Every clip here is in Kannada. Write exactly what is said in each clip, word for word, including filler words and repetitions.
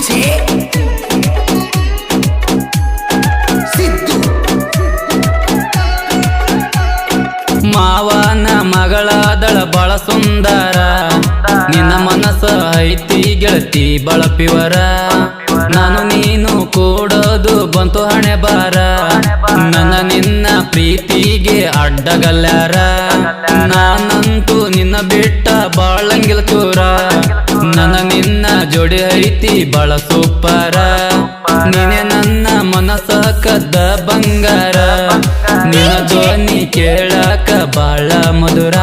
ಮಾವನ ಮಗಳಾದಳ ಬಾಳ ಸುಂದರ, ನಿನ್ನ ಮನಸ್ಸ ಐತಿ ಗೆಳತಿ ಬಳಪಿವರ. ನಾನು ನೀನು ಕೂಡೋದು ಬಂತು ಹಣೆ ಬಾರ, ನನ್ನ ನಿನ್ನ ಪ್ರೀತಿಗೆ ಅಡ್ಡಗಲ್ಯಾರ. ನಾನಂತೂ ನಿನ್ನ ಬಿಟ್ಟ ಬಾಳಂಗಿಲ ಚೂರ, ನನ್ನ ನಿನ್ನ ಜೋಡಿ ಐತಿ ಬಾಳ ಸೂಪರ. ನೀನೆ ನನ್ನ ಮನಸ್ಸ ಕದ್ದ ಬಂಗಾರ, ನಿನ್ನ ಧ್ವನಿ ಕೇಳಕ ಬಾಳ ಮಧುರ.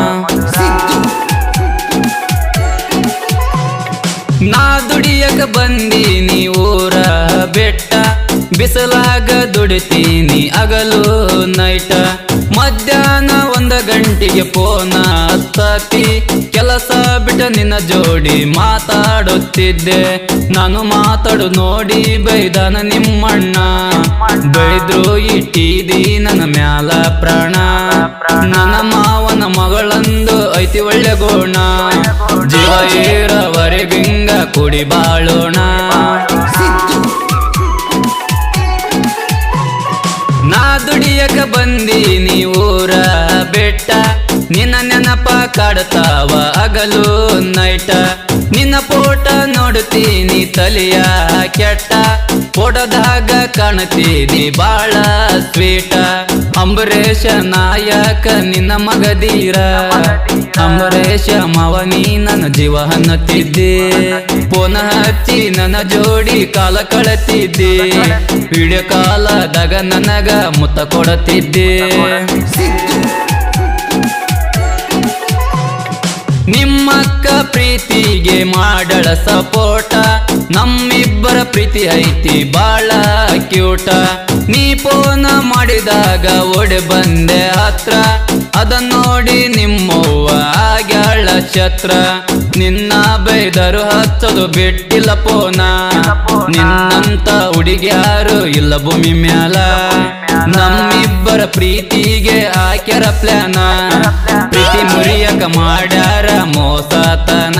ನಾ ದುಡಿಯಕ ಬಂದೀನಿ ಊರ ಬೆಟ್ಟ, ಬಿಸಲಾಗ ದುಡಿತೀನಿ ಹಗಲು ನೈಟ. ಮಧ್ಯಾಹ್ನ ಒಂದ ಗಂಟೆಗೆ ಫೋನ ಹತ್ತತಿ, ಕೆಲಸ ಬಿಟ್ಟ ನಿನ್ನ ಜೋಡಿ ಮಾತಾಡುತ್ತಿದ್ದೆ. ನಾನು ಮಾತಾಡು ನೋಡಿ ಬೈದಾನ ನಿಮ್ಮಣ್ಣ, ಬೈದ್ರು ಇಟ್ಟಿದಿ ನನ್ನ ಮ್ಯಾಲ ಪ್ರಾಣ. ನನ್ನ ಮಾವನ ಮಗಳಂದು ಐತಿ ಒಳ್ಳೆ ಗುಣ, ಜೀವ ಏರವರೆಗಿಂಗ ಕುಡಿ ಬಾಳೋಣ. ನಾ ದುಡಿಯಕ ಬಂದೀನಿ ಊರ ಬೆಟ್ಟ, ನಿನ್ನ ನೆನಪ ಕಾಡ್ತಾವ ಹಗಲು ನೈಟ. ನಿನ್ನ ಫೋಟ ನೋಡ್ತೀನಿ ತಲೆಯ ಕೆಟ್ಟ, ಫೋಟೋದಾಗ ಕಾಣ್ತೀನಿ ಬಾಳ ಸ್ವೀಟ. ಅಂಬರೇಶ ನಾಯಕ ನಿನ್ನ ಮಗದೀರ, ಅಂಬರೇಶ ಮಾವನಿ ನನ್ನ ಜೀವ ಹನ್ನತ್ತಿದ್ದೆ. ಫೋನ ಹಚ್ಚಿ ನನ್ನ ಜೋಡಿ ಕಾಲ ಕಳತಿದ್ದೆ, ವಿಡಿಯೋ ಕಾಲದಾಗ ನನಗ ಮುತ್ತ ಕೊಡತಿದ್ದೆ. ನಿಮ್ಮಕ್ಕ ಪ್ರೀತಿಗೆ ಮಾಡಳ ಸಪೋಟ, ನಮ್ಮಿಬ್ಬರ ಪ್ರೀತಿ ಐತಿ ಬಾಳ ಕ್ಯೂಟ. ನೀ ಫೋನ ಮಾಡಿದಾಗ ಓಡಿ ಬಂದೆ ಹತ್ರ, ಅದನ್ನ ನೋಡಿ ನಿಮ್ಮವ್ವ ಆಗ್ಯಾಳ ಛತ್ರ. ನಿನ್ನ ಬೈದರು ಹಚ್ಚದು ಬಿಟ್ಟಿಲ್ಲ ಫೋನ, ನಿನ್ನಂತ ಹುಡುಗ್ಯಾರು ಇಲ್ಲ ಭೂಮಿ ಮ್ಯಾಲ. ನಮ್ಮಿಬ್ಬರ ಪ್ರೀತಿಗೆ ಹಾಕ್ಯಾರ ಪ್ಲಾನ, ಪ್ರೀತಿ ಮುರಿಯಕ ಮಾಡ್ಯಾರ ಮೋಸತನ.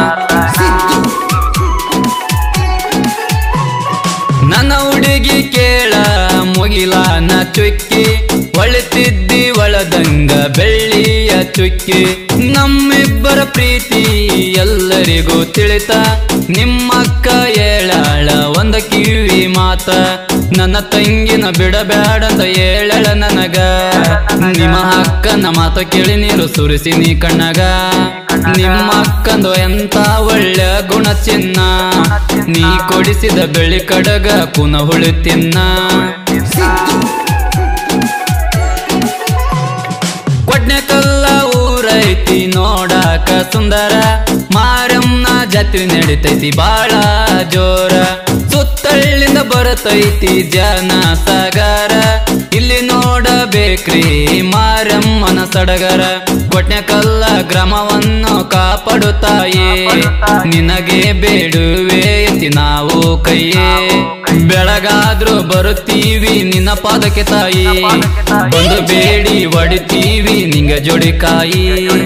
ನನ್ನ ಹುಡುಗಿ ಕೇಳ ಮುಗಿಲಾನ ಚುಕ್ಕಿ, ಒಳಿತಿದ್ದಿ ಒಳದಂಗ ಬೆಳ್ಳಿಯ ಚುಕ್ಕಿ. ನಮ್ಮಿಬ್ಬರ ಪ್ರೀತಿ ಎಲ್ಲರಿಗೂ ತಿಳಿತ, ನಿಮ್ಮಕ್ಕ ಹೇಳಾಳ ಒಂದ ಕಿವಿ ಮಾತ. ನನ್ನ ತಂಗಿನ ಬಿಡಬ್ಯಾಡಂತ ಹೇಳಳ ನನಗ, ನಿಮ್ಮ ಅಕ್ಕನ ಮಾತ ಕೇಳಿ ನೀರು ಸುರಿಸಿ ನೀ ಕಣ್ಣಗ. ನಿಮ್ಮ ಅಕ್ಕಂದು ಎಂತ ಒಳ್ಳೆ ಗುಣ ಚಿನ್ನ, ನೀ ಕೊಡಿಸಿದ ಬೆಳ್ಳಿ ಕಡಗ ಕುನ ಹುಳಿ ತಿನ್ನ. ಕೊಡ್ನೆಕಲ್ಲ ಊರೈತಿ ನೋಡಾಕ ಸುಂದರ, ಮಾರಮ್ಮನ ಜಾತ್ರೆ ನಡಿತೈತಿ ಬಾಳ ಜೋರ. ಸುತ್ತಳ್ಳಿಂದ ಬರತೈತಿ ಜನ ಸಾಗರ, ಇಲ್ಲಿ ನೋಡಬೇಕ್ರಿ ಮಾರಮ್ಮನ ಸಡಗರ. ಕೊಟ್ನೆಕಲ್ಲ ಗ್ರಾಮವನ್ನು ಕಾಪಾಡುತ್ತಾಯೇ, ನಿನಗೆ ಬೇಡುವೆ ಎತ್ತಿ ನಾವು ಕೈಯೇ. ಬೆಳಗಾದ್ರೂ ಬರುತ್ತೀವಿ ನಿನ್ನ ಪಾದಕ್ಕೆ ತಾಯಿ, ಬಂದು ಬೇಡಿ ಹೊಡಿತೀವಿ ನಿಂಗ ಜೋಡಿ ಕಾಯಿ.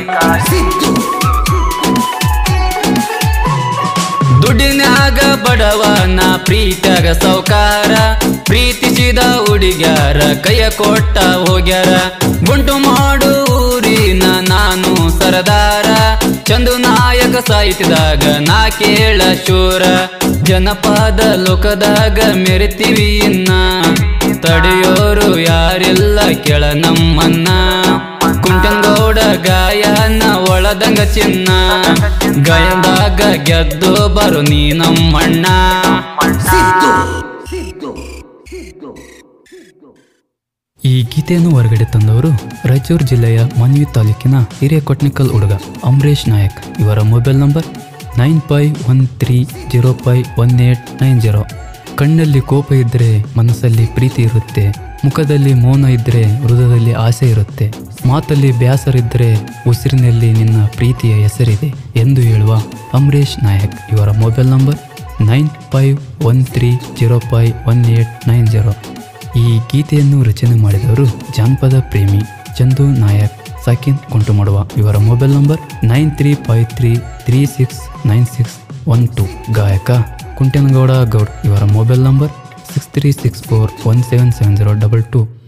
ದುಡ್ಡಿನಾಗ ಬಡವನ ಪ್ರೀತಿಯಾಗ ಸೌಕಾರ, ಪ್ರೀತಿಸಿದ ಹುಡುಗ್ಯಾರ ಕೈಯ ಕೊಟ್ಟ ಹೋಗ್ಯಾರ. ಗುಂಟು ಮಾಡು ಊರಿನ ನಾನು ಸರದಾರ, ಚಂದು ನಾಯಕ ಸಾಹಿತ್ಯದಾಗ ನಾ ಕೇಳ ಶೂರ. ಜನಪದ ಲೋಕದಾಗ ಮೆರಿತೀವಿ ಇನ್ನ, ತಡೆಯೋರು ಯಾರಿಲ್ಲ ಕೆಳ ನಮ್ಮನ್ನ. ಕುಂಟಂಗೌಡ ಗಾಯನ ಒಳದಂಗ ಚಿನ್ನ, ಗಾಯದಾಗ ಗೆದ್ದು ಬರು ನೀ ನಮ್ಮಣ್ಣ. ಈ ಗೀತೆಯನ್ನು ಹೊರಗಡೆ ತಂದವರು ರಾಯಚೂರು ಜಿಲ್ಲೆಯ ಮನ್ವಿ ತಾಲೂಕಿನ ಹಿರೇಕೊಟ್ನಿಕಲ್ ಹುಡುಗ ಅಂಬರೀಶ್ ನಾಯಕ್. ಇವರ mobile number nine five one three zero five one eight nine zero. ಕಣ್ಣಲ್ಲಿ ಕೋಪ ಇದ್ದರೆ ಮನಸ್ಸಲ್ಲಿ ಪ್ರೀತಿ ಇರುತ್ತೆ, ಮುಖದಲ್ಲಿ ಮೌನ ಇದ್ದರೆ ಹೃದಯದಲ್ಲಿ ಆಸೆ ಇರುತ್ತೆ, ಮಾತಲ್ಲಿ ಬೇಸರಿದ್ದರೆ ಉಸಿರಿನಲ್ಲಿ ನಿನ್ನ ಪ್ರೀತಿಯ ಹೆಸರಿದೆ ಎಂದು ಹೇಳುವ ಅಂಬರೀಶ್ ನಾಯಕ್. ಇವರ mobile number nine five one three zero five one eight nine zero. ಈ ಗೀತೆಯನ್ನು ರಚನೆ ಮಾಡಿದವರು ಜಾನಪದ ಪ್ರೇಮಿ ಚಂದು ನಾಯಕ್ ಸಾಕಿನ್ ಕುಂಟುಮಡುವ. ಇವರ mobile number nine three five three three six nine six one two. ಗಾಯಕ ಕುಂಟೇನಗೌಡ ಗೌಡ್ ಇವರ mobile number six three six four one seven seven zero double to.